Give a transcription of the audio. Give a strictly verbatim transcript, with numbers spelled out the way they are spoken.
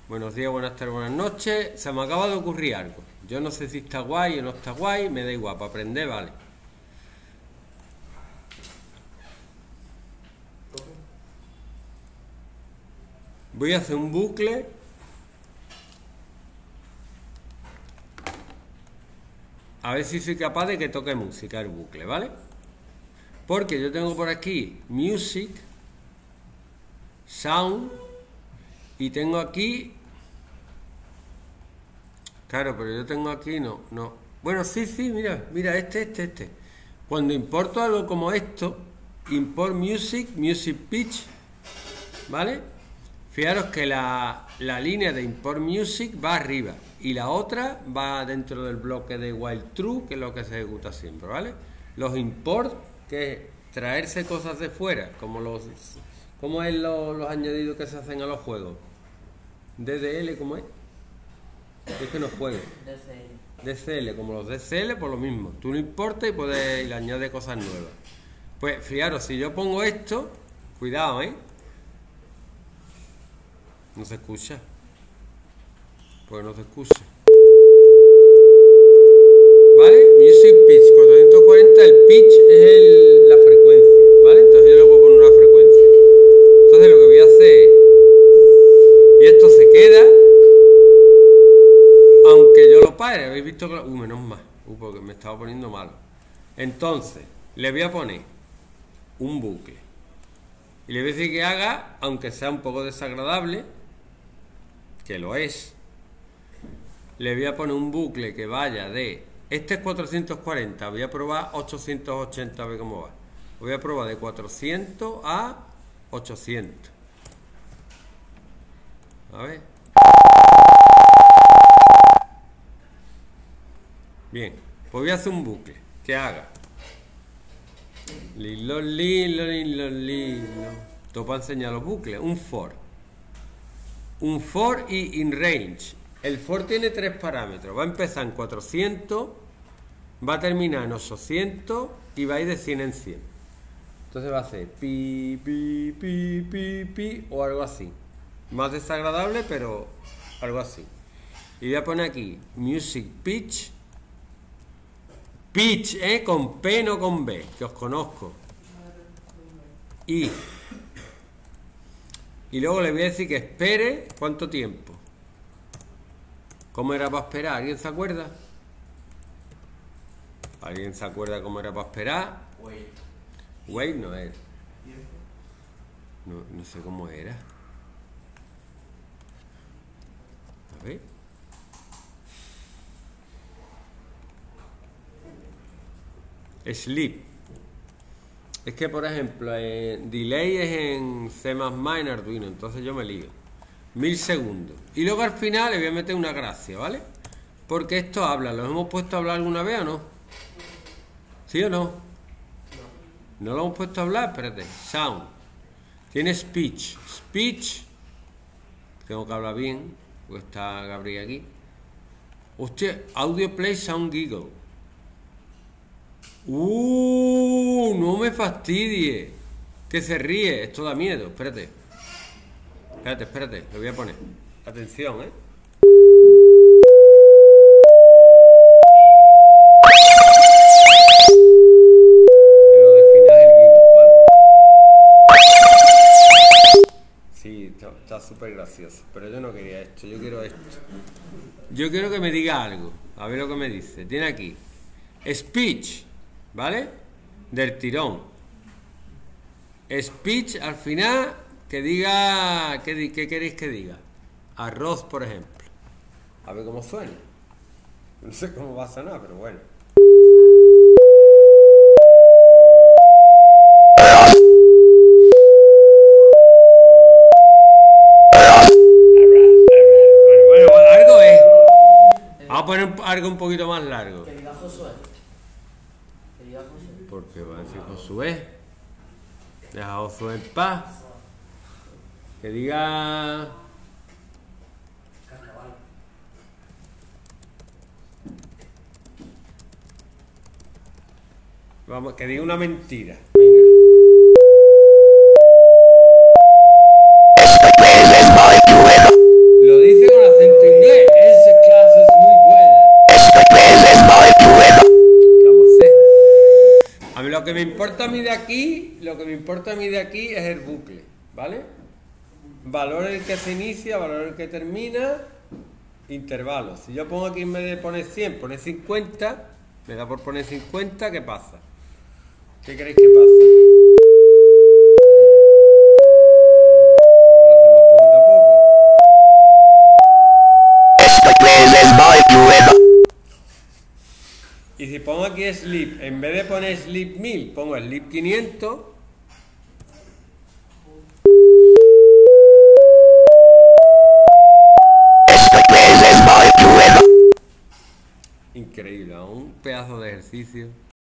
Buenos días, buenas tardes, buenas noches. Se me acaba de ocurrir algo. Yo no sé si está guay o no está guay, me da igual, para aprender, vale. Voy a hacer un bucle. A ver si soy capaz de que toque música el bucle, ¿vale? Porque yo tengo por aquí Music, Sound, y tengo aquí... Claro, pero yo tengo aquí, no, no. Bueno, sí, sí, mira, mira, este, este, este. Cuando importo algo como esto, import music, music pitch, ¿vale? Fijaros que la, la línea de import music va arriba y la otra va dentro del bloque de while true, que es lo que se ejecuta siempre, ¿vale? Los import, que es traerse cosas de fuera, como los, ¿cómo es lo, los añadidos que se hacen a los juegos? D D L, ¿cómo es? Es que no juegue. D C L. D C L, como los D C L, por lo mismo. Tú lo importas y puedes y le añades cosas nuevas. Pues fijaros, si yo pongo esto, cuidado, ¿eh? No se escucha. Pues no se escucha. ¿Vale? Music pitch cuatrocientos cuarenta, el pitch es el, la frecuencia, ¿vale? Entonces yo le puedo poner una frecuencia. Entonces lo que voy a hacer, y esto se queda, aunque yo lo pare. Habéis visto que... Uh, menos mal. Uh, porque me estaba poniendo malo. Entonces, le voy a poner un bucle. Y le voy a decir que haga, aunque sea un poco desagradable, que lo es, le voy a poner un bucle que vaya de... Este es cuatrocientos cuarenta, voy a probar ochocientos ochenta, a ver cómo va. Voy a probar de cuatrocientos a ochocientos. A ver. Bien, pues voy a hacer un bucle que haga lilo, lilo, lilo, lilo. Todo para enseñar los bucles. Un for. Un for y in range. El for tiene tres parámetros. Va a empezar en cuatrocientos, va a terminar en ochocientos y va a ir de cien en cien. Entonces va a hacer pi, pi, pi, pi, pi o algo así. Más desagradable, pero algo así. Y voy a poner aquí music pitch. Pitch, ¿eh? Con P, no con B, que os conozco. Y, y luego le voy a decir que espere, ¿cuánto tiempo? ¿Cómo era para esperar? ¿Alguien se acuerda? ¿Alguien se acuerda cómo era para esperar? Wait. Wait no es. No, no sé cómo era. A ver. Sleep. Es que, por ejemplo, eh, delay es en C más más en Arduino, entonces yo me lío. Mil segundos. Y luego al final le voy a meter una gracia, ¿vale? Porque esto habla. ¿Lo hemos puesto a hablar alguna vez o no? ¿Sí o no? No. ¿No lo hemos puesto a hablar? Espérate. Sound. Tiene speech. Speech. Tengo que hablar bien, porque está Gabriel aquí. Hostia, audio play sound giggle. Uh, no me fastidie. Que se ríe, esto da miedo. Espérate. Espérate, espérate, lo voy a poner. Atención, ¿eh? Lo del final es el guido, ¿vale? Sí, está súper gracioso. Pero yo no quería esto, yo quiero esto. Yo quiero que me diga algo. A ver lo que me dice. Tiene aquí speech, ¿vale? Del tirón. Speech al final, que diga... ¿Qué, qué queréis que diga? Arroz, por ejemplo. A ver cómo suena. No sé cómo va a sonar, pero bueno. Bueno, bueno, algo es. Vamos a poner algo un poquito más largo. Que diga Josué. Que diga Josué. Porque va a decir Josué. Deja a Josué en paz. Que diga... Carnaval. Vamos, que diga una mentira. Venga. Lo dice me importa a mí de aquí, lo que me importa a mí de aquí es el bucle, ¿vale? Valor en el que se inicia, valor en el que termina, intervalos. Si yo pongo aquí en vez de poner cien, poner cincuenta, me da por poner cincuenta, ¿qué pasa? ¿Qué creéis que pasa? Lo hacemos poquito a poco. Y si pongo aquí sleep, en vez de poner sleep mil, pongo sleep quinientos. Increíble, un pedazo de ejercicio.